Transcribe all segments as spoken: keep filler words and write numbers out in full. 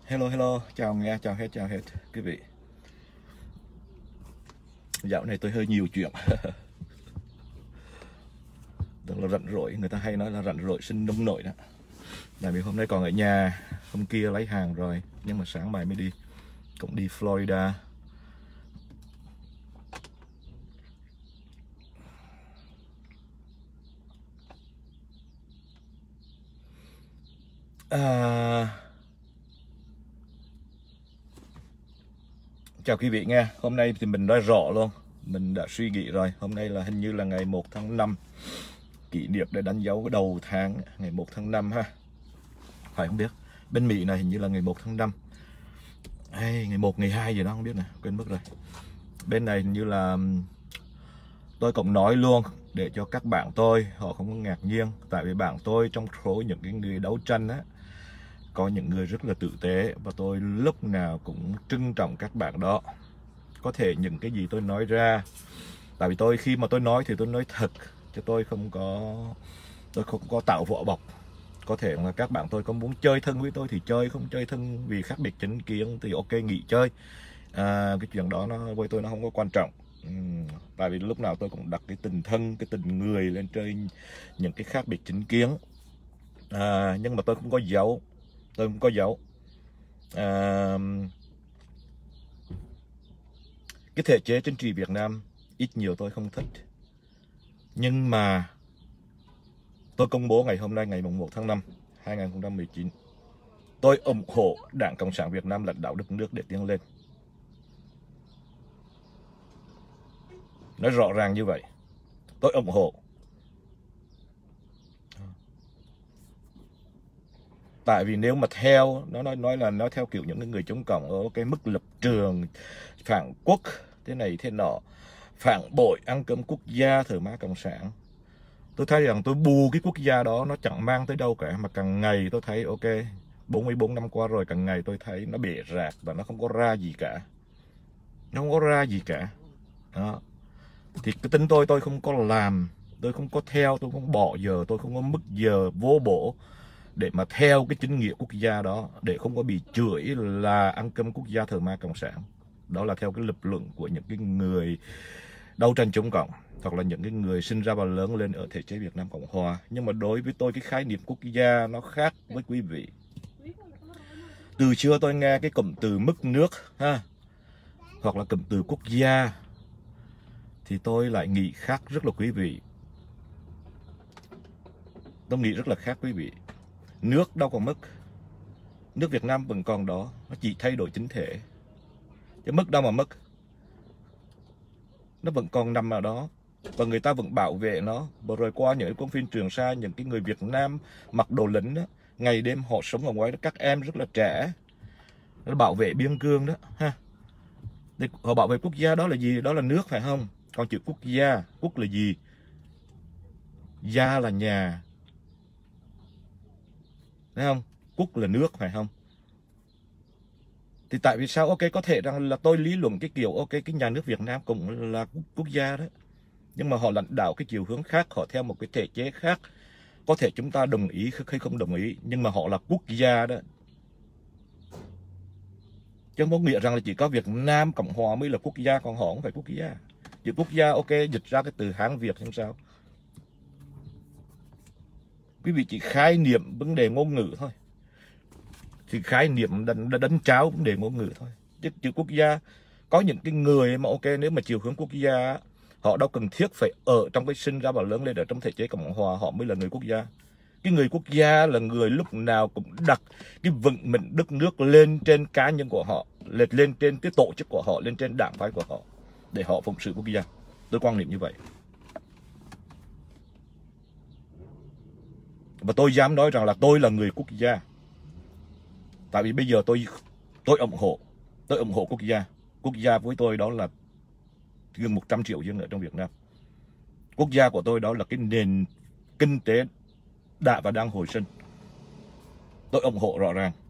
Hello hello, chào nghe, chào hết, chào hết quý vị. Dạo này tôi hơi nhiều chuyện. Tức là rảnh rỗi, người ta hay nói là rảnh rỗi sinh nông nổi đó. Tại vì hôm nay còn ở nhà, hôm kia lấy hàng rồi, nhưng mà sáng mai mới đi. Cũng đi Florida. À... Chào quý vị nghe, hôm nay thì mình nói rõ luôn. Mình đã suy nghĩ rồi, hôm nay là hình như là ngày một tháng năm, kỷ niệm để đánh dấu cái đầu tháng, ngày một tháng năm ha. Phải không biết, bên Mỹ này hình như là ngày một tháng năm hay ngày một, ngày hai gì đó không biết nè, quên mất rồi. Bên này hình như là tôi cũng nói luôn để cho các bạn tôi họ không có ngạc nhiên. Tại vì bạn tôi trong số những cái người đấu tranh á, có những người rất là tử tế và tôi lúc nào cũng trân trọng các bạn đó. Có thể những cái gì tôi nói ra, tại vì tôi khi mà tôi nói thì tôi nói thật, chứ tôi không có tôi không có tạo vỏ bọc. Có thể là các bạn tôi có muốn chơi thân với tôi thì chơi, không chơi thân vì khác biệt chính kiến thì ok, nghỉ chơi. À, cái chuyện đó nó với tôi nó không có quan trọng. Uhm, tại vì lúc nào tôi cũng đặt cái tình thân, cái tình người lên trên những cái khác biệt chính kiến. À, nhưng mà tôi không có giấu, tôi không có giấu. À, cái thể chế chính trị Việt Nam ít nhiều tôi không thích, nhưng mà tôi công bố ngày hôm nay ngày một tháng năm hai nghìn không trăm mười chín, tôi ủng hộ Đảng Cộng sản Việt Nam lãnh đạo đất nước để tiến lên. Nói rõ ràng như vậy, tôi ủng hộ. Tại vì nếu mà theo nó nói nói là nó theo kiểu những người chống cộng ở cái mức lập trường phản quốc thế này thế nọ, phản bội, ăn cơm quốc gia, thờ má cộng sản, tôi thấy rằng tôi bù cái quốc gia đó nó chẳng mang tới đâu cả. Mà càng ngày tôi thấy ok, bốn mươi bốn năm qua rồi, càng ngày tôi thấy nó bể rạc và nó không có ra gì cả. Nó không có ra gì cả đó. Thì cái tính tôi tôi không có làm, tôi không có theo, tôi không bỏ giờ, tôi không có mất giờ vô bổ để mà theo cái chính nghĩa quốc gia đó, để không có bị chửi là ăn cơm quốc gia, thờ ma cộng sản. Đó là theo cái lập luận của những cái người đấu tranh chống cộng, hoặc là những cái người sinh ra và lớn lên ở thể chế Việt Nam Cộng Hòa. Nhưng mà đối với tôi, cái khái niệm quốc gia nó khác với quý vị. Từ xưa tôi nghe cái cụm từ mất nước ha, hoặc là cụm từ quốc gia, thì tôi lại nghĩ khác rất là quý vị. Tôi nghĩ rất là khác quý vị. Nước đâu còn mất, nước Việt Nam vẫn còn đó, nó chỉ thay đổi chính thể, chứ mất đâu mà mất. Nó vẫn còn nằm ở đó và người ta vẫn bảo vệ nó. Vừa rồi qua những công viên Trường Sa, những cái người Việt Nam mặc đồ lính đó, ngày đêm họ sống ở ngoài đó, các em rất là trẻ, nó bảo vệ biên cương đó ha. Để họ bảo vệ quốc gia đó là gì? Đó là nước phải không? Còn chữ quốc gia, quốc là gì? Gia là nhà, thấy không? Quốc là nước phải không? Thì tại vì sao? Ok, có thể rằng là tôi lý luận cái kiểu ok, cái nhà nước Việt Nam cũng là quốc gia đó, nhưng mà họ lãnh đạo cái chiều hướng khác, họ theo một cái thể chế khác. Có thể chúng ta đồng ý hay không đồng ý, nhưng mà họ là quốc gia đó. Chứ không có nghĩa rằng là chỉ có Việt Nam Cộng Hòa mới là quốc gia, còn họ không phải quốc gia. Chữ quốc gia ok, dịch ra cái từ Hán Việt không sao. Quý vị chỉ khái niệm vấn đề ngôn ngữ thôi, thì khái niệm đánh, đánh cháo vấn đề ngôn ngữ thôi. Chứ chữ quốc gia, có những cái người mà ok, nếu mà chiều hướng quốc gia, họ đâu cần thiết phải ở trong cái sinh ra và lớn lên ở trong thể chế Cộng Hòa họ mới là người quốc gia. Cái người quốc gia là người lúc nào cũng đặt cái vận mệnh đất nước lên trên cá nhân của họ, lên lên trên cái tổ chức của họ, lên trên đảng phái của họ, để họ phụng sự quốc gia. Tôi quan niệm như vậy. Và tôi dám nói rằng là tôi là người quốc gia. Tại vì bây giờ tôi tôi ủng hộ, tôi ủng hộ quốc gia. Quốc gia với tôi đó là gần một trăm triệu dân ở trong Việt Nam. Quốc gia của tôi đó là cái nền kinh tế đã và đang hồi sinh. Tôi ủng hộ rõ ràng.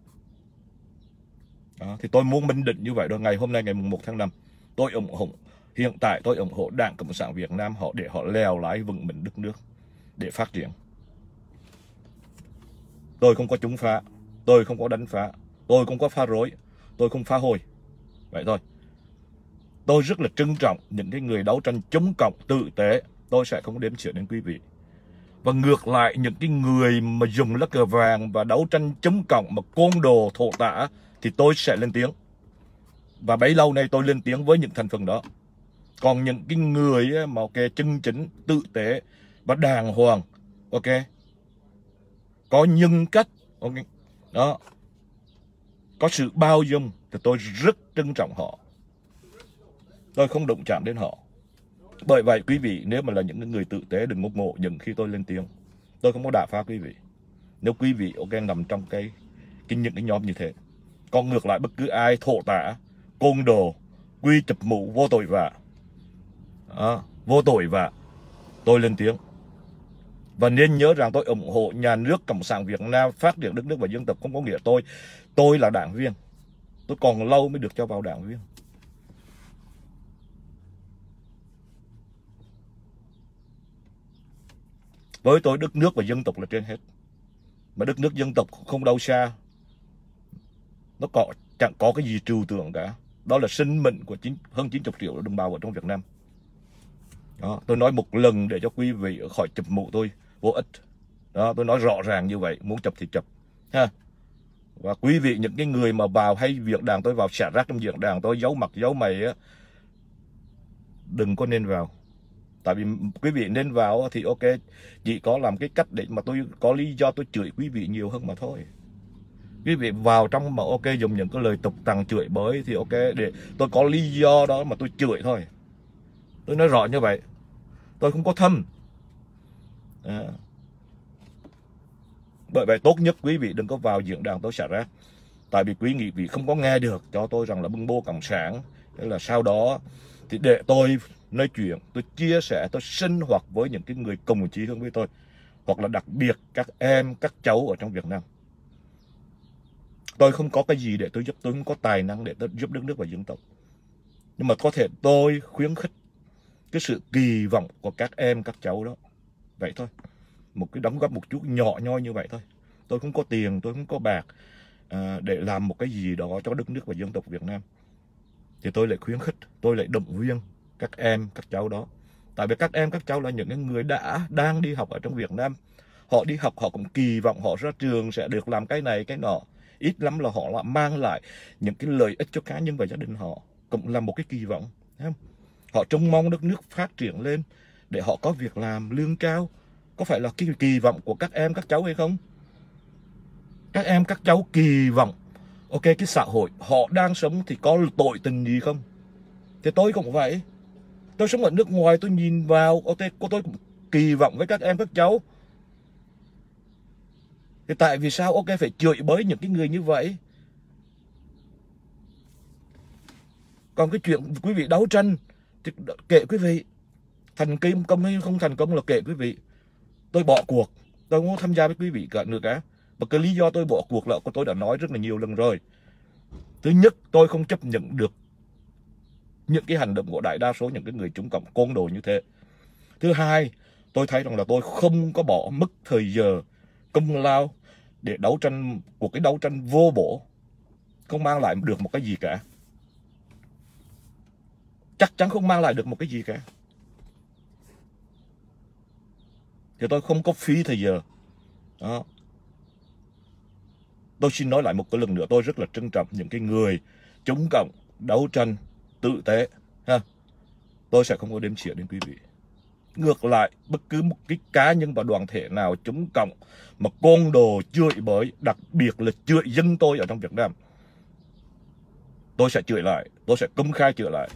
Đó, thì tôi muốn minh định như vậy rồi. Ngày hôm nay ngày một tháng năm, tôi ủng hộ, hiện tại tôi ủng hộ Đảng Cộng sản Việt Nam họ để họ lèo lái vững mình đất nước để phát triển. Tôi không có chống phá, tôi không có đánh phá, tôi không có phá rối, tôi không phá hồi. Vậy thôi. Tôi rất là trân trọng những cái người đấu tranh chống cộng tử tế, tôi sẽ không đếm xỉa đến quý vị. Và ngược lại, những cái người mà dùng lá cờ vàng và đấu tranh chống cộng mà côn đồ thổ tả thì tôi sẽ lên tiếng. Và bấy lâu nay tôi lên tiếng với những thành phần đó. Còn những cái người mà ok chân chính, tử tế và đàng hoàng, ok, có nhân cách, ok, đó, có sự bao dung thì tôi rất trân trọng họ. Tôi không đụng chạm đến họ. Bởi vậy quý vị, nếu mà là những người tử tế đừng ngốc ngộ những khi tôi lên tiếng. Tôi không có đả phá quý vị. Nếu quý vị ok nằm trong cái, cái những cái nhóm như thế. Còn ngược lại, bất cứ ai thổ tả, côn đồ, quy chụp mũ vô tội vạ, à, vô tội vạ, tôi lên tiếng. Và nên nhớ rằng tôi ủng hộ nhà nước Cộng sản Việt Nam phát triển đất nước và dân tộc, không có nghĩa tôi tôi là đảng viên. Tôi còn lâu mới được cho vào đảng viên. Với tôi, đất nước và dân tộc là trên hết. Mà đất nước dân tộc không đâu xa. Nó có, chẳng có cái gì trừu tượng cả. Đó là sinh mệnh của chín, hơn chín mươi triệu đồng bào ở trong Việt Nam. Đó, tôi nói một lần để cho quý vị khỏi chụp mũ tôi vô ích. Đó, tôi nói rõ ràng như vậy, muốn chụp thì chụp ha. Và quý vị, những cái người mà vào hay việc đàn tôi vào xả rác trong diễn đàn tôi, giấu mặt giấu mày á, đừng có nên vào. Tại vì quý vị nên vào thì ok, chỉ có làm cái cách để mà tôi có lý do tôi chửi quý vị nhiều hơn mà thôi. Quý vị vào trong mà ok dùng những cái lời tục tằng chửi bới thì ok, để tôi có lý do đó mà tôi chửi thôi. Tôi nói rõ như vậy. Tôi không có thâm. À. Bởi vậy tốt nhất quý vị đừng có vào diễn đàn tôi xả rác. Tại vì quý vị không có nghe được cho tôi rằng là bưng bô cộng sản. Thế là sau đó thì để tôi nói chuyện, tôi chia sẻ, tôi sinh hoạt với những cái người cùng chí hướng với tôi. Hoặc là đặc biệt các em, các cháu ở trong Việt Nam. Tôi không có cái gì để tôi giúp, tôi không có tài năng để tôi giúp đất nước và dân tộc. Nhưng mà có thể tôi khuyến khích cái sự kỳ vọng của các em, các cháu đó. Vậy thôi. Một cái đóng góp một chút nhỏ nhoi như vậy thôi. Tôi không có tiền, tôi không có bạc à, để làm một cái gì đó cho đất nước và dân tộc Việt Nam. Thì tôi lại khuyến khích, tôi lại động viên các em, các cháu đó. Tại vì các em, các cháu là những người đã, đang đi học ở trong Việt Nam. Họ đi học, họ cũng kỳ vọng họ ra trường sẽ được làm cái này, cái nọ. Ít lắm là họ lại mang lại những cái lợi ích cho cá nhân và gia đình họ. Cũng là một cái kỳ vọng. Thấy không? Họ trông mong đất nước phát triển lên để họ có việc làm, lương cao. Có phải là cái kỳ vọng của các em, các cháu hay không? Các em, các cháu kỳ vọng ok, cái xã hội họ đang sống thì có tội tình gì không? Thì tôi cũng vậy. Tôi sống ở nước ngoài, tôi nhìn vào, ok, tôi cũng kỳ vọng với các em, các cháu. Thì tại vì sao ok phải chửi bới những cái người như vậy? Còn cái chuyện quý vị đấu tranh thì kệ quý vị. Thành kim công hay không thành công là kệ quý vị. Tôi bỏ cuộc, tôi không tham gia với quý vị cả nữa cả. Và cái lý do tôi bỏ cuộc là tôi đã nói rất là nhiều lần rồi. Thứ nhất, tôi không chấp nhận được những cái hành động của đại đa số những cái người chống cộng côn đồ như thế. Thứ hai, tôi thấy rằng là tôi không có bỏ mất thời giờ, công lao để đấu tranh, của cái đấu tranh vô bổ, không mang lại được một cái gì cả. Chắc chắn không mang lại được một cái gì cả. Thì tôi không có phí thời giờ. Đó. Tôi xin nói lại một cái lần nữa, tôi rất là trân trọng những cái người chống cộng, đấu tranh, tử tế. Ha. Tôi sẽ không có đếm xỉa đến quý vị. Ngược lại, bất cứ một cái cá nhân và đoàn thể nào chống cộng mà côn đồ chửi bới, đặc biệt là chửi dân tôi ở trong Việt Nam, tôi sẽ chửi lại, tôi sẽ công khai chửi lại.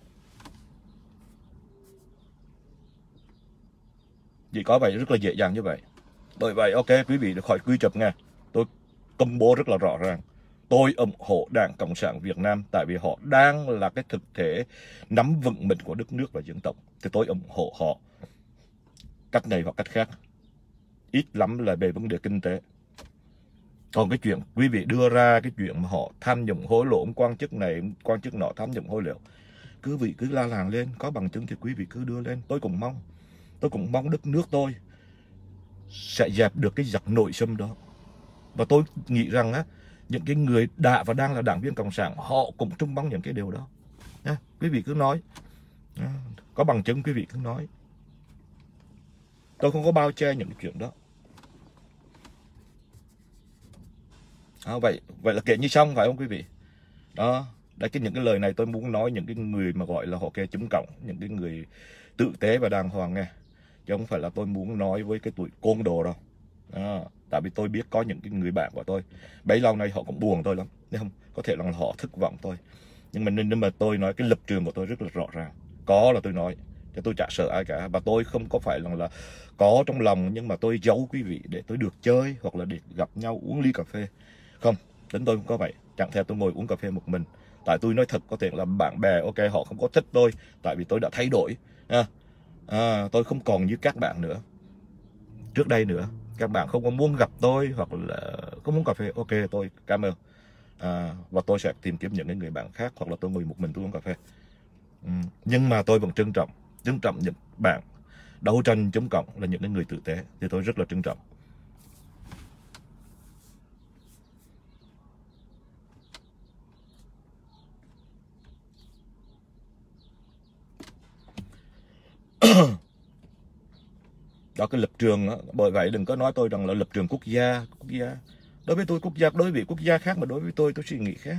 Chỉ có vậy, rất là dễ dàng như vậy. Bởi vậy, ok, quý vị khỏi quy chụp nha. Tôi công bố rất là rõ ràng. Tôi ủng hộ Đảng Cộng sản Việt Nam tại vì họ đang là cái thực thể nắm vững mệnh của đất nước và dân tộc. Thì tôi ủng hộ họ cách này hoặc cách khác. Ít lắm là về vấn đề kinh tế. Còn cái chuyện quý vị đưa ra cái chuyện mà họ tham nhũng hối lộ, quan chức này, quan chức nọ tham nhũng hối lộ, quý vị cứ la làng lên, có bằng chứng thì quý vị cứ đưa lên. Tôi cũng mong, tôi cũng mong đất nước tôi sẽ dẹp được cái giặc nội xâm đó. Và tôi nghĩ rằng á, những cái người đã và đang là đảng viên cộng sản họ cũng trung bóng những cái điều đó nha. Quý vị cứ nói, có bằng chứng quý vị cứ nói, tôi không có bao che những chuyện đó. À, vậy vậy là kể như xong phải không quý vị? Đó, đấy, cái những cái lời này tôi muốn nói những cái người mà gọi là họ kê chấm cộng, những cái người tử tế và đàng hoàng nghe, chứ không phải là tôi muốn nói với cái tuổi côn đồ đâu. Đó, tại vì tôi biết có những cái người bạn của tôi bấy lâu nay họ cũng buồn tôi lắm, nên không có thể là họ thất vọng tôi, nhưng mà nên nhưng mà tôi nói cái lập trường của tôi rất là rõ ràng, có là tôi nói, chứ tôi chả sợ ai cả, và tôi không có phải là, là có trong lòng nhưng mà tôi giấu quý vị để tôi được chơi hoặc là để gặp nhau uống ly cà phê. Không, tính tôi không có vậy, chẳng thể tôi ngồi uống cà phê một mình. Tại tôi nói thật, có thể là bạn bè ok họ không có thích tôi, tại vì tôi đã thay đổi à, à, tôi không còn như các bạn nữa, trước đây nữa. Các bạn không có muốn gặp tôi hoặc là không muốn cà phê, ok tôi cảm ơn, à, và tôi sẽ tìm kiếm những người bạn khác, hoặc là tôi ngồi một mình tôi uống cà phê. Ừ. Nhưng mà tôi vẫn trân trọng trân trọng những bạn đấu tranh chống cộng là những người tử tế, thì tôi rất là trân trọng. Đó, cái lập trường đó. Bởi vậy đừng có nói tôi rằng là lập trường quốc gia quốc gia đối với tôi quốc gia, đối với quốc gia khác, mà đối với tôi tôi suy nghĩ khác.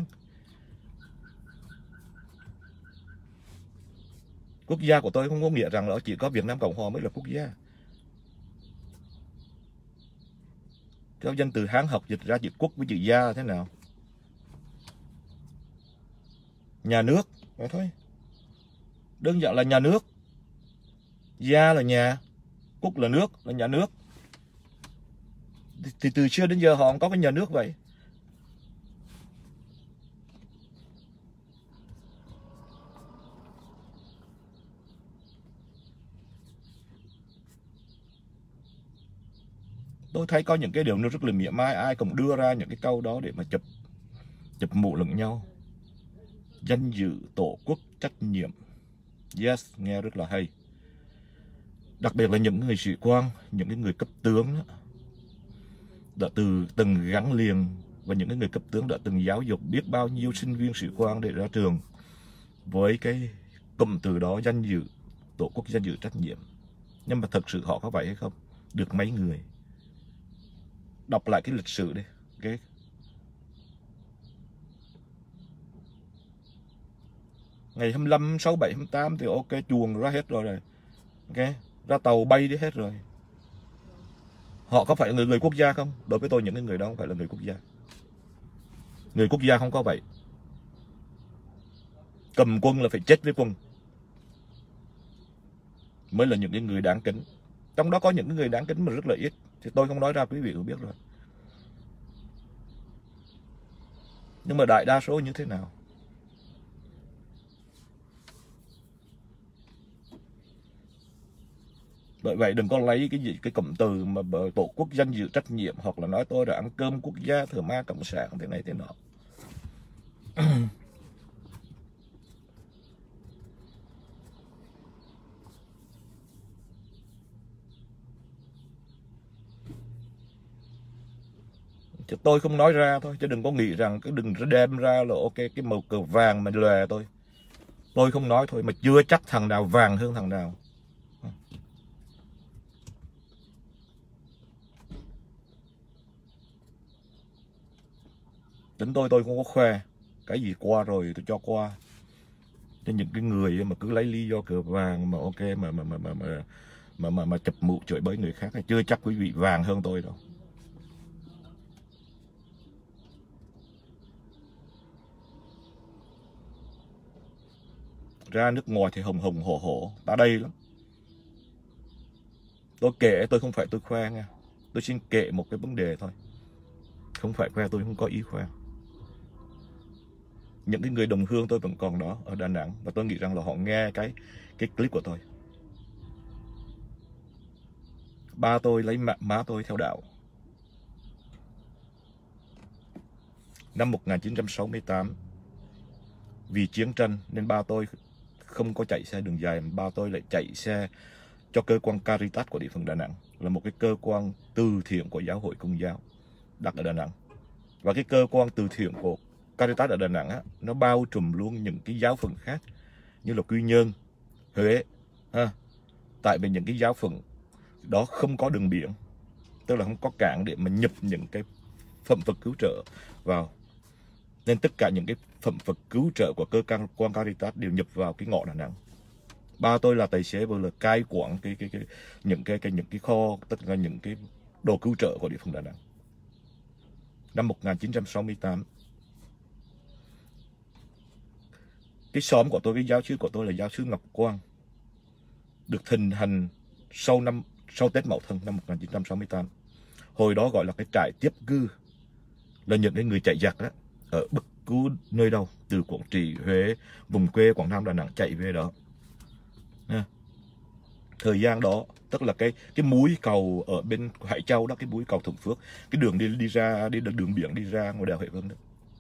Quốc gia của tôi không có nghĩa rằng là chỉ có Việt Nam Cộng Hòa mới là quốc gia. Theo danh từ Hán học dịch ra chữ quốc với chữ gia thế nào? Nhà nước, vậy thôi. Đơn giản là nhà nước. Gia là nhà, quốc là nước, là nhà nước. Thì, thì từ xưa đến giờ họ không có cái nhà nước vậy. Tôi thấy có những cái điều nó rất là mỉa mai, ai cũng đưa ra những cái câu đó để mà chụp chụp mũ lẫn nhau. Danh dự, tổ quốc, trách nhiệm. Yes, nghe rất là hay. Đặc biệt là những người sĩ quan, những cái người cấp tướng đó, đã từ từng gắn liền, và những cái người cấp tướng đã từng giáo dục biết bao nhiêu sinh viên sĩ quan để ra trường với cái cụm từ đó, danh dự, tổ quốc, danh dự, trách nhiệm. Nhưng mà thật sự họ có vậy hay không? Được mấy người? Đọc lại cái lịch sử đi. Okay. Ngày hai mươi lăm, hai mươi sáu, hai mươi bảy, hai mươi tám thì ok, chuồng ra hết rồi này. Ok, ra tàu bay đi hết rồi. Họ có phải là người, người quốc gia không? Đối với tôi những người đó không phải là người quốc gia. Người quốc gia không có vậy. Cầm quân là phải chết với quân mới là những cái người đáng kính. Trong đó có những người đáng kính mà rất là ít, thì tôi không nói ra, quý vị cũng biết rồi. Nhưng mà đại đa số như thế nào? Bởi vậy đừng có lấy cái gì cái cụm từ mà tổ quốc, danh dự, trách nhiệm, hoặc là nói tôi là ăn cơm quốc gia, thừa ma cộng sản thế này thế nọ. Chứ tôi không nói ra thôi, chứ đừng có nghĩ rằng cái đừng đem ra là ok cái màu cờ vàng mà lòe tôi. Tôi không nói thôi, mà chưa chắc thằng nào vàng hơn thằng nào. Tính tôi tôi không có khoe, cái gì qua rồi tôi cho qua. Cho những cái người mà cứ lấy lý do cờ vàng mà ok mà mà mà mà mà mà mà, mà chụp mũ chửi bới người khác, chưa chắc quý vị vàng hơn tôi đâu. Ra nước ngoài thì hồng hồng hổ hổ, ta đây lắm. Tôi kể, tôi không phải tôi khoe nha. Tôi xin kể một cái vấn đề thôi. Không phải khoe, tôi không có ý khoe. Những cái người đồng hương tôi vẫn còn đó ở Đà Nẵng, và tôi nghĩ rằng là họ nghe cái cái clip của tôi. Ba tôi lấy má, má tôi theo đạo. Năm một nghìn chín trăm sáu mươi tám, vì chiến tranh nên ba tôi không có chạy xe đường dài, mà ba tôi lại chạy xe cho cơ quan Caritas của địa phương Đà Nẵng, là một cái cơ quan từ thiện của giáo hội Công giáo đặt ở Đà Nẵng. Và cái cơ quan từ thiện của Caritas ở Đà Nẵng á, nó bao trùm luôn những cái giáo phận khác như là Quy Nhơn, Huế ha. Tại vì những cái giáo phận đó không có đường biển, tức là không có cảng để mà nhập những cái phẩm vật cứu trợ vào, nên tất cả những cái phẩm vật cứu trợ của cơ quan Caritas đều nhập vào cái ngõ Đà Nẵng. Ba tôi là tài xế vừa là cai quản cái cái cái những cái cái những cái kho, tất cả những cái đồ cứu trợ của địa phương Đà Nẵng. Năm một nghìn chín trăm sáu mươi tám, cái xóm của tôi, cái giáo xứ của tôi là giáo xứ Ngọc Quang, được hình thành sau năm sau Tết Mậu Thân năm một nghìn chín trăm sáu mươi tám. Hồi đó gọi là cái trại tiếp cư, là những cái người chạy giặc đó ở bất cứ nơi đâu, từ Quảng Trị, Huế, vùng quê Quảng Nam, Đà Nẵng chạy về đó. Nha. Thời gian đó, tức là cái cái mũi cầu ở bên Hải Châu đó, cái mũi cầu Thuận Phước, cái đường đi đi ra đi đường biển đi ra ngoài đèo Huệ Vân đó.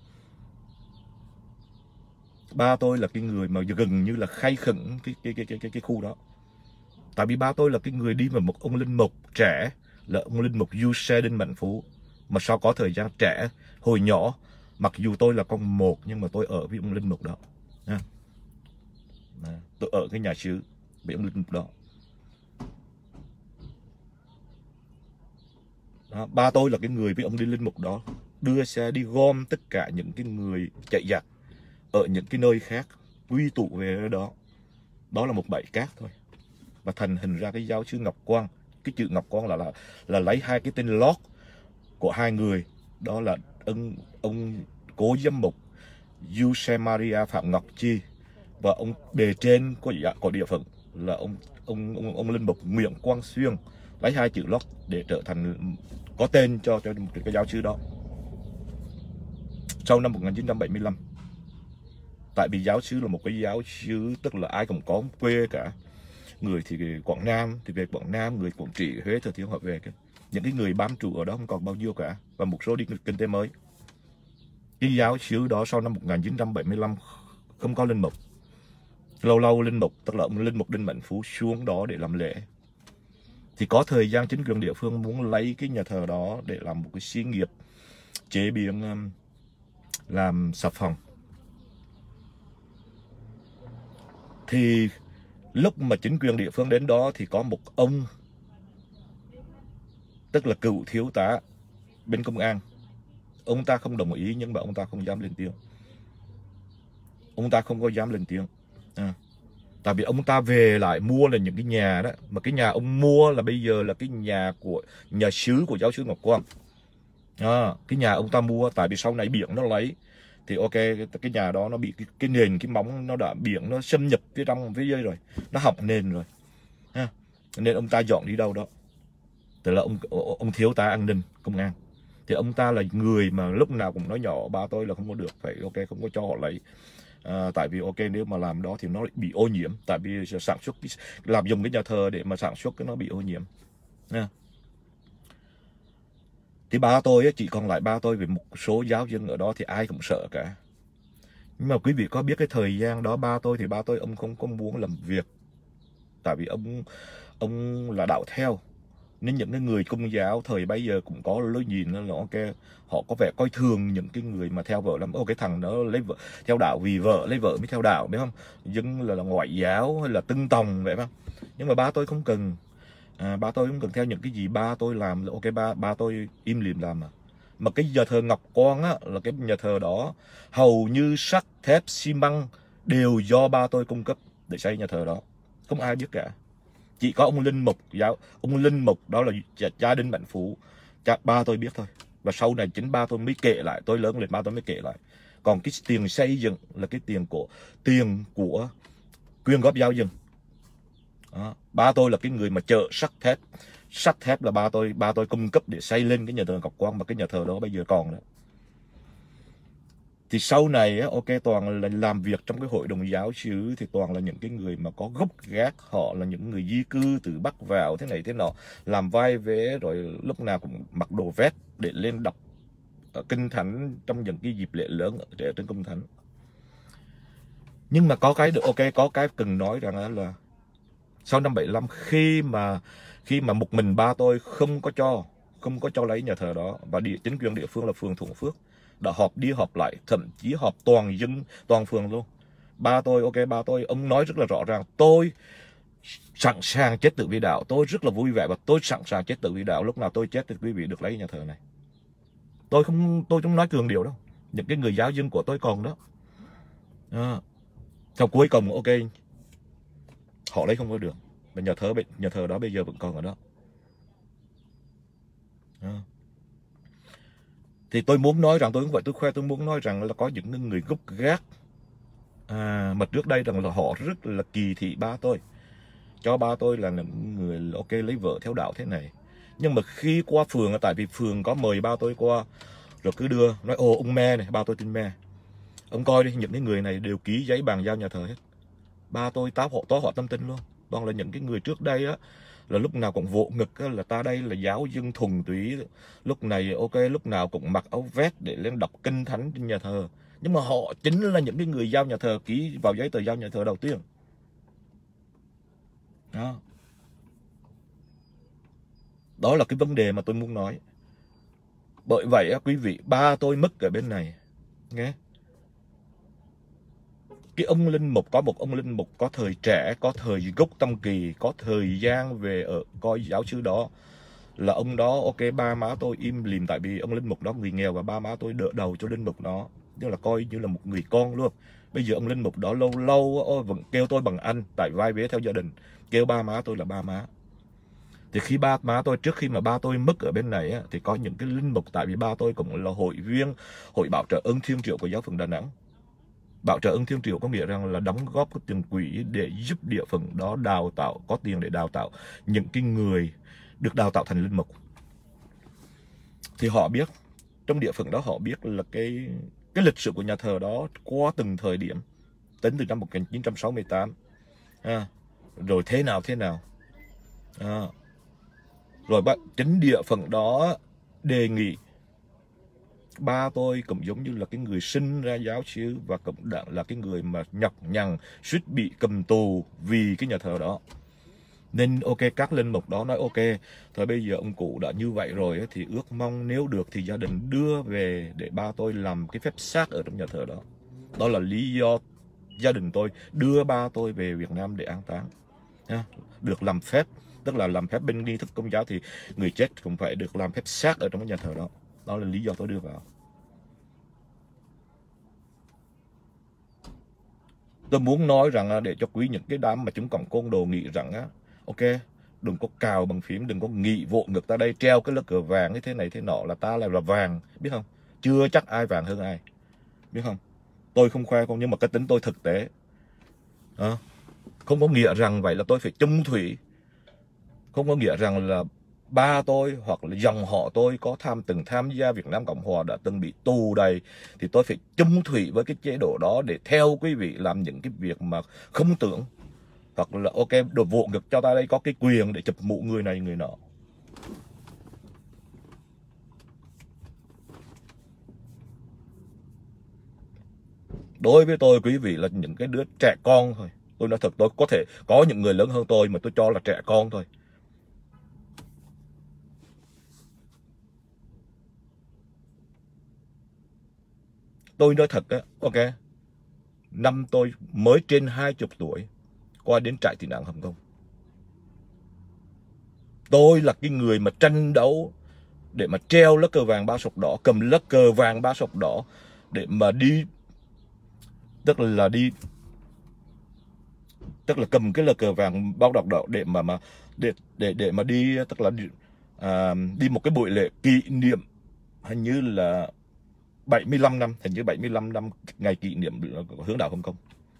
Ba tôi là cái người mà gần như là khai khẩn cái cái cái cái cái, cái khu đó. Tại vì ba tôi là cái người đi với một ông linh mục trẻ, là ông linh mục Du Xe Đinh Mạnh Phú, mà sau có thời gian trẻ hồi nhỏ, mặc dù tôi là con một nhưng mà tôi ở với ông linh mục đó. Nha. Tôi ở cái nhà xứ với ông linh mục đó. Đó, ba tôi là cái người với ông đi linh mục đó đưa xe đi gom tất cả những cái người chạy giặc ở những cái nơi khác quy tụ về đó. Đó là một bãi cát thôi, và thành hình ra cái giáo xứ Ngọc Quang. Cái chữ Ngọc Quang là là là lấy hai cái tên lót của hai người, đó là ông ông cố giám mục Giuse Maria Phạm Ngọc Chi và ông bề trên của của địa phận là ông ông ông, ông linh mục Nguyễn Quang Xuyên, lấy hai chữ lót để trở thành có tên cho cho cái giáo xứ đó. Sau năm một nghìn chín trăm bảy mươi lăm, tại vì giáo xứ là một cái giáo xứ tức là ai cũng có quê cả, người thì Quảng Nam thì về Quảng Nam, người Quảng Trị, Huế, Thừa Thiên Huế về cái những cái người bám trụ ở đó không còn bao nhiêu cả, và một số đi kinh tế mới. Cái giáo xứ đó sau năm một nghìn chín trăm bảy mươi lăm không có linh mục, lâu lâu linh mục tức là ông linh mục Đinh Mạnh Phú xuống đó để làm lễ. Thì có thời gian chính quyền địa phương muốn lấy cái nhà thờ đó để làm một cái xí nghiệp chế biến làm xà phòng. Thì lúc mà chính quyền địa phương đến đó thì có một ông, tức là cựu thiếu tá bên công an, ông ta không đồng ý, nhưng mà ông ta không dám lên tiếng. Ông ta không có dám lên tiếng à. Tại vì ông ta về lại mua là những cái nhà đó, mà cái nhà ông mua là bây giờ là cái nhà của nhà xứ của giáo xứ Ngọc Quang à. Cái nhà ông ta mua, tại vì sau này biển nó lấy thì ok, cái nhà đó nó bị cái, cái nền, cái móng nó đã biển nó xâm nhập phía trong phía dưới rồi, nó hỏng nền rồi ha. Nên ông ta dọn đi đâu đó, tức là ông ông thiếu tá an ninh công an. Thì ông ta là người mà lúc nào cũng nói nhỏ ba tôi là không có được, phải ok không có cho họ lấy à, tại vì ok nếu mà làm đó thì nó bị ô nhiễm, tại vì sản xuất làm dùng cái nhà thờ để mà sản xuất cái nó bị ô nhiễm nha. Thì ba tôi chỉ còn lại ba tôi với một số giáo dân ở đó thì ai cũng sợ cả. Nhưng mà quý vị có biết cái thời gian đó ba tôi thì ba tôi ông không có muốn làm việc, tại vì ông ông là đạo theo, nên những cái người công giáo thời bấy giờ cũng có lối nhìn là ok, họ có vẻ coi thường những cái người mà theo vợ lắm. Ô cái thằng đó lấy vợ theo đạo vì vợ lấy vợ mới theo đạo, biết không? Dân là, là ngoại giáo hay là tưng tòng vậy không? Nhưng mà ba tôi không cần à, ba tôi không cần theo những cái gì ba tôi làm là ok, ba ba tôi im lìm làm mà. Mà cái nhà thờ Ngọc Quang á, là cái nhà thờ đó hầu như sắt thép xi măng đều do ba tôi cung cấp để xây nhà thờ đó, không ai biết cả. Chỉ có ông linh mục giáo ông linh mục đó là cha Đinh Mạnh Phú, cha ba tôi biết thôi. Và sau này chính ba tôi mới kể lại, tôi lớn lên ba tôi mới kể lại. Còn cái tiền xây dựng là cái tiền của tiền của quyên góp giáo dân. Đó. Ba tôi là cái người mà chợ sắt thép, sắt thép là ba tôi ba tôi cung cấp để xây lên cái nhà thờ Ngọc Quang, mà cái nhà thờ đó bây giờ còn đó. Thì sau này ok toàn là làm việc trong cái hội đồng giáo xứ thì toàn là những cái người mà có gốc gác, họ là những người di cư từ Bắc vào thế này thế nọ, làm vai vế rồi lúc nào cũng mặc đồ vest để lên đọc kinh thánh trong những cái dịp lễ lớn ở trên kinh thánh. Nhưng mà có cái được ok, có cái cần nói rằng là sau năm bảy mươi lăm khi mà khi mà một mình ba tôi không có cho không có cho lấy nhà thờ đó, và địa chính quyền địa phương là phường Thuận Phước đã họp đi họp lại, thậm chí họp toàn dân, toàn phường luôn. Ba tôi, ok, ba tôi, ông nói rất là rõ ràng, tôi sẵn sàng chết tự vì đạo, tôi rất là vui vẻ và tôi sẵn sàng chết tự vì đạo, lúc nào tôi chết thì quý vị được lấy nhà thờ này. Tôi không tôi không nói cường điệu đâu, những cái người giáo dân của tôi còn đó. À, sau cuối cùng ok, họ lấy không có được, và nhà thờ nhà thờ đó bây giờ vẫn còn ở đó. À. Thì tôi muốn nói rằng, tôi không phải tôi khoe, tôi muốn nói rằng là có những người gốc gác à, mà trước đây rằng là họ rất là kỳ thị ba tôi, cho ba tôi là những người ok lấy vợ theo đạo thế này. Nhưng mà khi qua phường, tại vì phường có mời ba tôi qua, rồi cứ đưa nói ồ ông Me này, ba tôi tên Me, ông coi đi, những cái người này đều ký giấy bàn giao nhà thờ hết. Ba tôi táo họ tó họ tâm tin luôn. Toàn là những cái người trước đây á là lúc nào cũng vỗ ngực á, là ta đây là giáo dân thuần túy, lúc này ok lúc nào cũng mặc áo vest để lên đọc kinh thánh trên nhà thờ. Nhưng mà họ chính là những cái người giao nhà thờ, ký vào giấy tờ giao nhà thờ đầu tiên đó. Đó là cái vấn đề mà tôi muốn nói. Bởi vậy á quý vị, ba tôi mất ở bên này nghe. Cái ông linh mục, có một ông linh mục có thời trẻ, có thời gốc Tâm Kỳ, có thời gian về ở coi giáo sư đó, là ông đó ok ba má tôi im lìm, tại vì ông linh mục đó người nghèo và ba má tôi đỡ đầu cho linh mục đó, tức là coi như là một người con luôn. Bây giờ ông linh mục đó lâu lâu vẫn kêu tôi bằng anh, tại vai vế theo gia đình, kêu ba má tôi là ba má. Thì khi ba má tôi, trước khi mà ba tôi mất ở bên này á, thì có những cái linh mục, tại vì ba tôi cũng là hội viên hội bảo trợ ơn Thiên Triệu của giáo phận Đà Nẵng. Bảo trợ ơn Thiên Triệu có nghĩa rằng là đóng góp cái tiền quỹ để giúp địa phận đó đào tạo, có tiền để đào tạo những cái người được đào tạo thành linh mục. Thì họ biết, trong địa phận đó họ biết là cái cái lịch sử của nhà thờ đó qua từng thời điểm, tính từ năm một nghìn chín trăm sáu mươi tám à, rồi thế nào thế nào à, rồi chính địa phận đó đề nghị ba tôi cũng giống như là cái người sinh ra giáo xứ, và cũng đã là cái người mà nhọc nhằn suýt bị cầm tù vì cái nhà thờ đó. Nên ok, các linh mục đó nói ok, thôi bây giờ ông cụ đã như vậy rồi thì ước mong nếu được thì gia đình đưa về để ba tôi làm cái phép xác ở trong nhà thờ đó. Đó là lý do gia đình tôi đưa ba tôi về Việt Nam để an táng. Được làm phép, tức là làm phép bên nghi thức Công giáo thì người chết cũng phải được làm phép xác ở trong cái nhà thờ đó. Đó là lý do tôi đưa vào. Tôi muốn nói rằng để cho quý những cái đám mà chúng còn côn đồ nghĩ rằng á, ok, đừng có cào bằng phím, đừng có nghị vỗ ngực ta đây treo cái lá cờ vàng như thế này thế nọ là ta lại là vàng, biết không? Chưa chắc ai vàng hơn ai, biết không? Tôi không khoe không, nhưng mà cái tính tôi thực tế. À, không có nghĩa rằng vậy là tôi phải chung thủy, không có nghĩa rằng là ba tôi hoặc là dòng họ tôi có tham từng tham gia Việt Nam Cộng Hòa đã từng bị tù đầy thì tôi phải chung thủy với cái chế độ đó để theo quý vị làm những cái việc mà không tưởng, hoặc là ok đồ vụ ngực cho ta đây có cái quyền để chụp mũ người này người nọ. Đối với tôi quý vị là những cái đứa trẻ con thôi. Tôi nói thật, tôi có thể có những người lớn hơn tôi mà tôi cho là trẻ con thôi. Tôi nói thật á, ok, năm tôi mới trên hai chục tuổi qua đến trại tị nạn Hồng Kông. Tôi là cái người mà tranh đấu để mà treo lá cờ vàng ba sọc đỏ, cầm lá cờ vàng ba sọc đỏ để mà đi, tức là đi, tức là cầm cái lá cờ vàng bao đọc đỏ để mà mà để để để mà đi, tức là đi, à, đi một cái buổi lễ kỷ niệm hình như là bảy mươi lăm năm, hình như bảy mươi lăm năm ngày kỷ niệm hướng đạo Hồng Kông.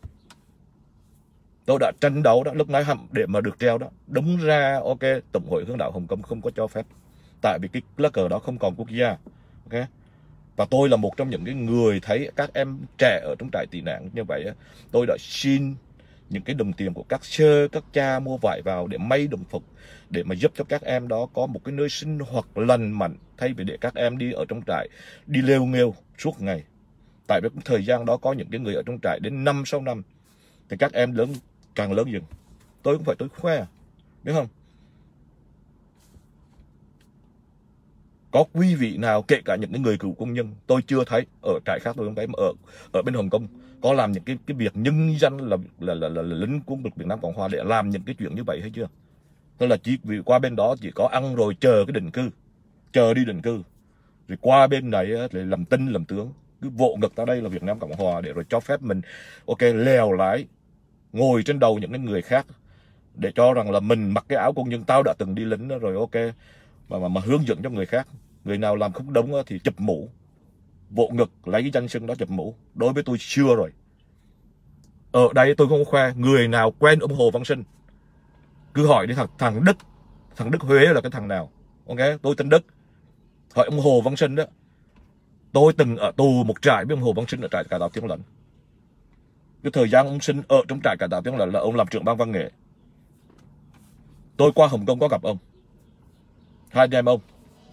Tôi đã tranh đấu đó, lúc nãy hầm để mà được treo đó. Đúng ra ok, Tổng hội hướng đạo Hồng Kông không có cho phép, tại vì cái lá cờ đó không còn quốc gia. Ok, và tôi là một trong những cái người thấy các em trẻ ở trong trại tị nạn như vậy á, tôi đã xin những cái đồng tiền của các sơ, các cha mua vải vào để may đồng phục, để mà giúp cho các em đó có một cái nơi sinh hoạt lành mạnh, thay vì để các em đi ở trong trại đi lêu nghêu suốt ngày. Tại vì thời gian đó có những cái người ở trong trại đến năm sáu năm thì các em lớn càng lớn dần. Tôi cũng phải tôi khoe, biết không? Có quý vị nào, kể cả những cái người cựu công nhân, tôi chưa thấy, ở trại khác tôi không thấy, mà ở ở bên Hồng Kông có làm những cái cái việc nhân danh là là là, là, là lính quân lực Việt Nam Cộng Hòa để làm những cái chuyện như vậy hay chưa? Tức là chỉ vì qua bên đó chỉ có ăn rồi chờ cái định cư, chờ đi định cư, rồi qua bên này để làm tinh làm tướng, cứ vỗ ngực ta đây là Việt Nam Cộng Hòa để rồi cho phép mình ok lèo lái, ngồi trên đầu những cái người khác để cho rằng là mình mặc cái áo công nhân, tao đã từng đi lính đó, rồi ok mà, mà mà hướng dẫn cho người khác. Người nào làm không đúng thì chụp mũ, vỗ ngực, lấy cái danh xưng đó chụp mũ. Đối với tôi chưa rồi. Ở đây tôi không khoe, người nào quen ông Hồ Văn Sinh cứ hỏi đi, thằng thằng Đức, thằng Đức Huế là cái thằng nào. Ok, tôi tên Đức, hỏi ông Hồ Văn Sinh đó. Tôi từng ở tù một trại với ông Hồ Văn Sinh ở trại cải tạo Tiếng Lệnh. Cái thời gian ông Sinh ở trong trại cải tạo Tiếng Lệnh là ông làm trưởng ban văn nghệ. Tôi qua Hồng Kông có gặp ông, hai anh em ông,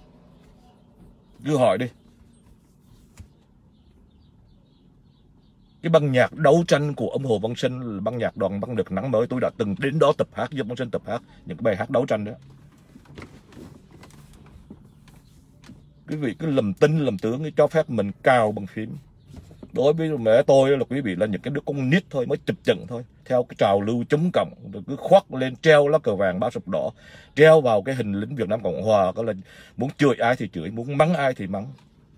cứ hỏi đi. Cái băng nhạc đấu tranh của ông Hồ Văn Sinh là băng nhạc Đoàn Băng Được Nắng Mới. Tôi đã từng đến đó tập hát, giúp ông Sinh tập hát những cái bài hát đấu tranh đó. Quý vị cứ lầm tin lầm tướng, cho phép mình cào bằng phím. Đối với mẹ tôi là quý vị là những cái đứa con nít thôi, mới chụp chừng thôi, theo cái trào lưu chống cộng, rồi cứ khoác lên treo lá cờ vàng báo sọc đỏ, treo vào cái hình lính Việt Nam Cộng Hòa, có là muốn chửi ai thì chửi, muốn mắng ai thì mắng.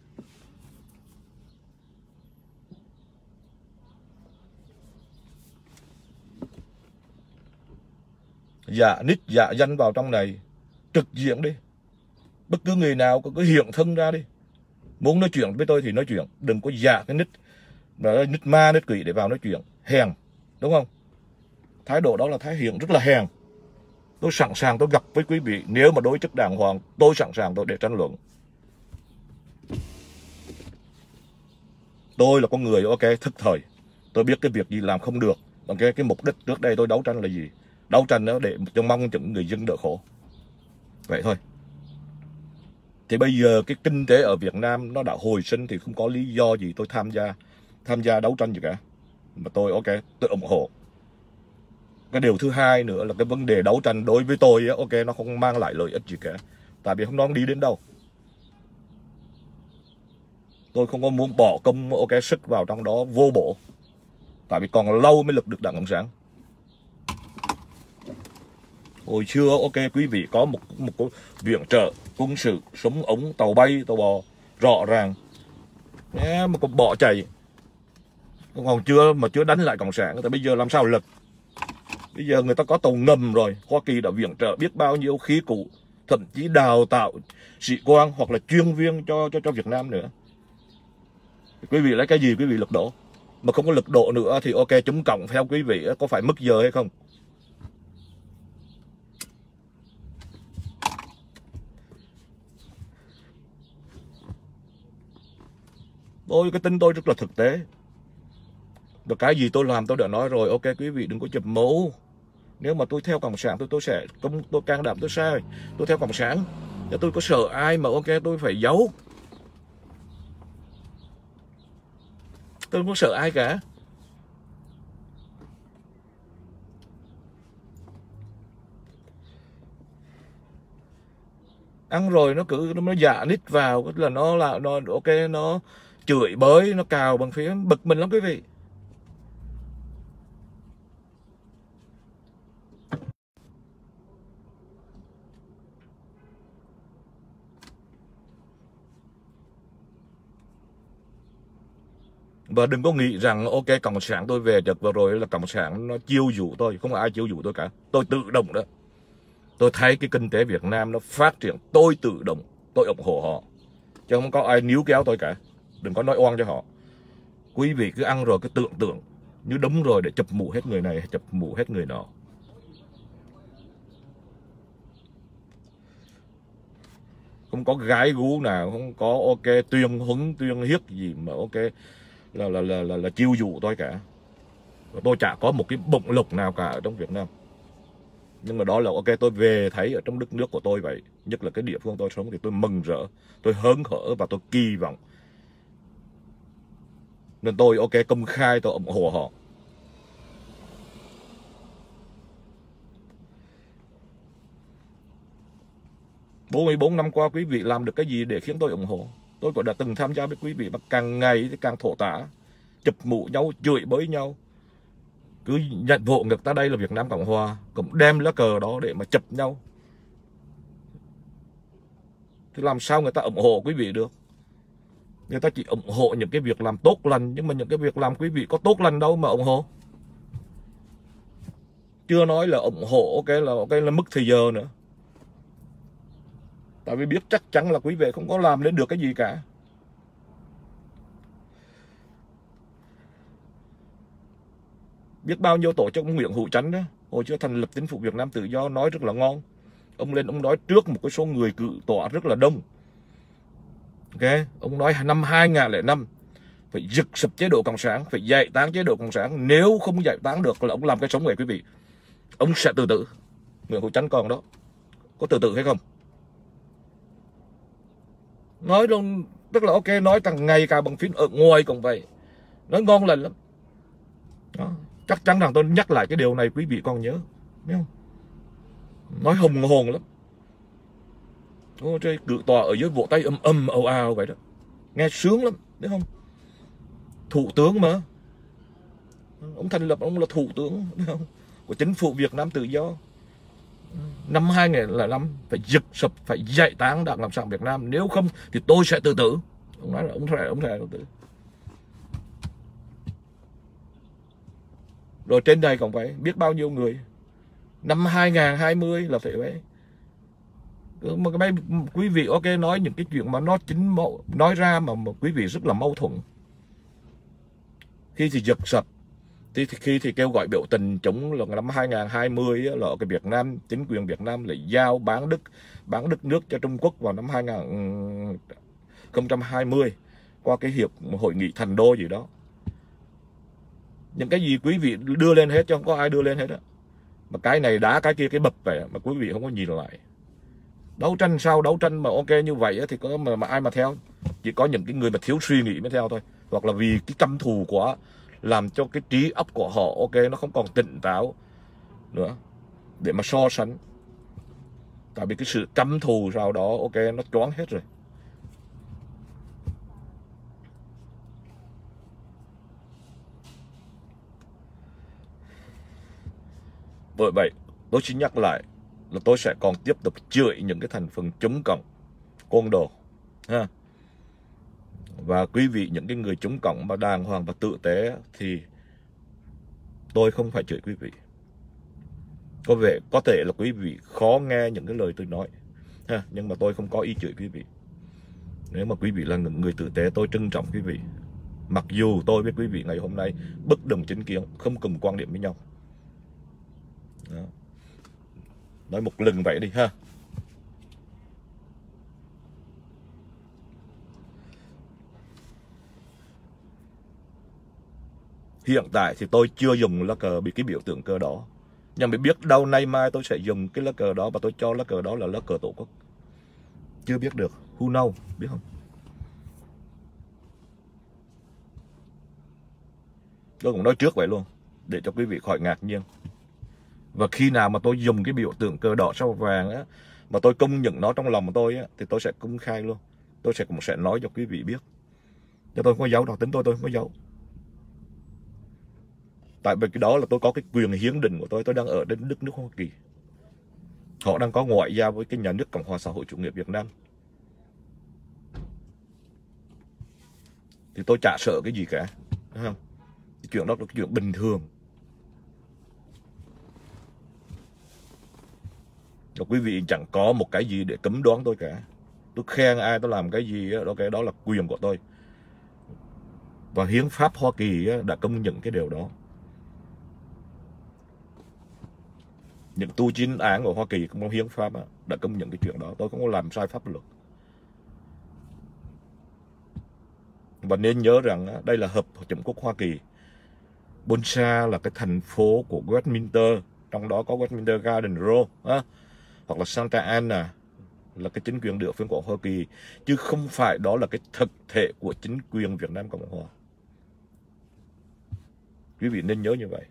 Dạ nít dạ danh vào trong này trực diện đi, bất cứ người nào có cái hiện thân ra đi, muốn nói chuyện với tôi thì nói chuyện, đừng có dạ cái nít là nít ma nít quỷ để vào nói chuyện hèn, đúng không? Thái độ đó là thái hiện rất là hèn. Tôi sẵn sàng tôi gặp với quý vị, nếu mà đối chức đàng hoàng tôi sẵn sàng tôi để tranh luận. Tôi là con người ok thức thời, tôi biết cái việc gì làm không được, bằng cái cái mục đích trước đây tôi đấu tranh là gì, đấu tranh đó để cho mong những người dân đỡ khổ, vậy thôi. Thì bây giờ cái kinh tế ở Việt Nam nó đã hồi sinh thì không có lý do gì tôi tham gia tham gia đấu tranh gì cả, mà tôi ok tôi ủng hộ. Cái điều thứ hai nữa là cái vấn đề đấu tranh đối với tôi ok nó không mang lại lợi ích gì cả, tại vì không nó không đi đến đâu. Tôi không có muốn bỏ công ok sức vào trong đó vô bổ, tại vì còn lâu mới lực được Đảng Cộng sản. Hồi xưa ok quý vị có một một cái viện trợ quân sự, súng ống, tàu bay, tàu bò rõ ràng, yeah, mà còn bỏ chạy, còn chưa mà chưa đánh lại Cộng sản. Thì bây giờ làm sao lực? Bây giờ người ta có tàu ngầm rồi, Hoa Kỳ đã viện trợ biết bao nhiêu khí cụ, thậm chí đào tạo sĩ quan hoặc là chuyên viên cho cho cho Việt Nam nữa. Quý vị lấy cái gì quý vị lực độ? Mà không có lực độ nữa thì ok chống cộng theo quý vị có phải mất giờ hay không? Tôi cái tính tôi rất là thực tế. Được cái gì tôi làm tôi đã nói rồi, ok quý vị đừng có chụp mũ. Nếu mà tôi theo Cộng sản tôi tôi sẽ tôi, tôi can đảm tôi sai, tôi theo Cộng sản, chứ tôi có sợ ai mà ok tôi phải giấu. Tôi không có sợ ai cả. Ăn rồi nó cứ nó dạ nít vào, là nó là nó ok nó chửi bới, nó cào bằng phía, bực mình lắm quý vị. Và đừng có nghĩ rằng ok Cộng sản tôi về được vừa rồi là Cộng sản nó chiêu dụ tôi, không có ai chiêu dụ tôi cả, tôi tự động đó. Tôi thấy cái kinh tế Việt Nam nó phát triển, tôi tự động tôi ủng hộ họ, chứ không có ai níu kéo tôi cả. Đừng có nói oan cho họ. Quý vị cứ ăn rồi cứ tưởng tượng như đúng rồi để chụp mũ hết người này, chụp mũ hết người nọ. Không có gái gú nào, không có ok tuyên huấn tuyên hiếp gì mà ok là là là là, là chiêu dụ tôi cả. Tôi chả có một cái bụng lục nào cả ở trong Việt Nam. Nhưng mà đó là ok tôi về thấy ở trong đất nước của tôi vậy, nhất là cái địa phương tôi sống thì tôi mừng rỡ, tôi hớn hở và tôi kỳ vọng. Nên tôi ok công khai tôi ủng hộ họ. bốn mươi bốn năm qua quý vị làm được cái gì để khiến tôi ủng hộ? Tôi cũng đã từng tham gia với quý vị mà càng ngày thì càng thổ tả, chụp mũ nhau, chửi bới nhau. Cứ nhận vụ ngược ta đây là Việt Nam Cộng Hòa, cũng đem lá cờ đó để mà chụp nhau. Thì làm sao người ta ủng hộ quý vị được? Người ta chỉ ủng hộ những cái việc làm tốt lành, nhưng mà những cái việc làm quý vị có tốt lành đâu mà ủng hộ. Chưa nói là ủng hộ ok là ok là mức thời giờ nữa. Tại vì biết chắc chắn là quý vị không có làm đến được cái gì cả. Biết bao nhiêu tổ chức ông Nguyễn Hữu Chánh đó, hồi chưa thành lập Chính phủ Việt Nam Tự Do nói rất là ngon. Ông lên ông nói trước một cái số người cử tọa rất là đông. Ok, ông nói năm hai nghìn lẻ năm phải giật sụp chế độ cộng sản, phải giải tán chế độ cộng sản. Nếu không giải tán được là ông làm cái sống này quý vị, ông sẽ tự tử. Nguyễn Hữu Chánh còn đó, có tự tử hay không? Nói luôn, tức là ok, nói càng ngày càng bằng phím, ở ngoài cũng vậy, nói ngon lành lắm đó. Chắc chắn rằng tôi nhắc lại cái điều này quý vị còn nhớ, biết không? Nói hùng hồn lắm. Ô, trời, cử tòa ở dưới vỗ tay âm âm ào ào vậy đó, nghe sướng lắm, biết không? Thủ tướng mà, ông thành lập ông là thủ tướng, biết không? Của Chính phủ Việt Nam Tự Do. Năm hai nghìn lẻ năm phải giật sập, phải giải tán Đảng Cộng sản Việt Nam, nếu không thì tôi sẽ tự tử. Ông nói là ông sẽ ông sẽ tự tử. Rồi trên đây còn phải biết bao nhiêu người. Năm hai nghìn không trăm hai mươi là phải vậy. Mà mấy quý vị ok nói những cái chuyện mà nó chính mẫu, nói ra mà, mà quý vị rất là mâu thuẫn. Khi thì giật sập, thì, thì khi thì kêu gọi biểu tình chống là năm hai nghìn không trăm hai mươi là cái Việt Nam, chính quyền Việt Nam lại giao bán đất bán đất nước cho Trung Quốc vào năm hai nghìn không trăm hai mươi qua cái hiệp hội nghị Thành Đô gì đó. Những cái gì quý vị đưa lên hết chứ không có ai đưa lên hết á. Mà cái này đá cái kia cái bập vậy mà quý vị không có nhìn lại. Đấu tranh sao đấu tranh mà ok như vậy thì có mà, mà ai mà theo? Chỉ có những cái người mà thiếu suy nghĩ mới theo thôi, hoặc là vì cái căm thù quá làm cho cái trí óc của họ ok nó không còn tỉnh táo nữa để mà so sánh. Tại vì cái sự căm thù sau đó ok nó choáng hết rồi. Bởi vậy tôi xin nhắc lại là tôi sẽ còn tiếp tục chửi những cái thành phần chống cộng côn đồ ha. Và quý vị những cái người chống cộng mà đàng hoàng và tử tế thì tôi không phải chửi quý vị. Có vẻ có thể là quý vị khó nghe những cái lời tôi nói ha, nhưng mà tôi không có ý chửi quý vị. Nếu mà quý vị là người tử tế, tôi trân trọng quý vị. Mặc dù tôi với quý vị ngày hôm nay bất đồng chính kiến, không cùng quan điểm với nhau đó. Nói một lần vậy đi ha. Hiện tại thì tôi chưa dùng lá cờ bị cái biểu tượng cờ đỏ, nhưng mà biết đâu nay mai tôi sẽ dùng cái lá cờ đó và tôi cho lá cờ đó là lá cờ Tổ quốc. Chưa biết được, who know, biết không? Tôi cũng nói trước vậy luôn để cho quý vị khỏi ngạc nhiên. Và khi nào mà tôi dùng cái biểu tượng cờ đỏ sao vàng á, mà tôi công nhận nó trong lòng của tôi á, thì tôi sẽ công khai luôn. Tôi sẽ cũng sẽ nói cho quý vị biết. Cho tôi không có giấu đâu, tính tôi tôi không có giấu. Tại vì cái đó là tôi có cái quyền hiến định của tôi. Tôi đang ở đến đất nước Hoa Kỳ. Họ đang có ngoại giao với cái nhà nước Cộng hòa xã hội chủ nghĩa Việt Nam. Thì tôi chả sợ cái gì cả, đúng không? Cái chuyện đó là cái chuyện bình thường. Và quý vị chẳng có một cái gì để cấm đoán tôi cả. Tôi khen ai, tôi làm cái gì đó, cái đó là quyền của tôi. Và hiến pháp Hoa Kỳ đã công nhận cái điều đó. Những tu chính án của Hoa Kỳ cũng có hiến pháp đã công nhận cái chuyện đó. Tôi không có làm sai pháp luật. Và nên nhớ rằng đây là Hợp chủng quốc Hoa Kỳ. Bonsa là cái thành phố của Westminster, trong đó có Westminster Garden Row, hoặc là Santa Ana là cái chính quyền địa phương của Hoa Kỳ, chứ không phải đó là cái thực thể của chính quyền Việt Nam Cộng Hòa. Quý vị nên nhớ như vậy.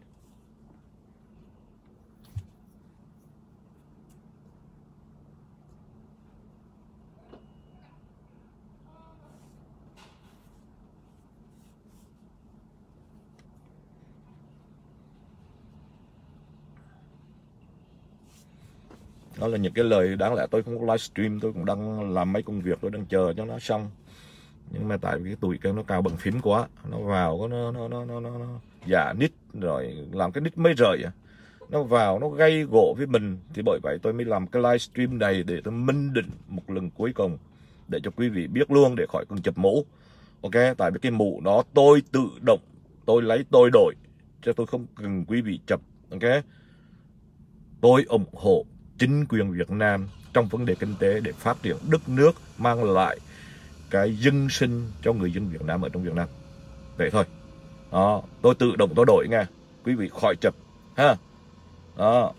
Đó là những cái lời đáng lẽ tôi không có livestream, tôi cũng đang làm mấy công việc, tôi đang chờ cho nó xong. Nhưng mà tại vì cái tuổi cái nó cao bằng phím quá, nó vào nó nó nó nó, nó, nó giả nít rồi làm cái nít mới rời à. Nó vào nó gây gỗ với mình, thì bởi vậy tôi mới làm cái livestream này để tôi minh định một lần cuối cùng để cho quý vị biết luôn, để khỏi cần chụp mũ. Ok, tại vì cái mũ đó tôi tự động tôi lấy tôi đổi, cho tôi không cần quý vị chụp. Ok, tôi ủng hộ chính quyền Việt Nam trong vấn đề kinh tế để phát triển đất nước, mang lại cái dân sinh cho người dân Việt Nam ở trong Việt Nam. Vậy thôi. Đó, tôi tự động tôi đổi nha, quý vị khỏi chụp ha. Đó,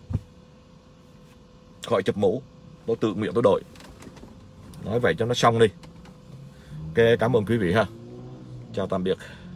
khỏi chụp mũ, tôi tự nguyện tôi đổi. Nói vậy cho nó xong đi. Ok, cảm ơn quý vị ha. Chào tạm biệt.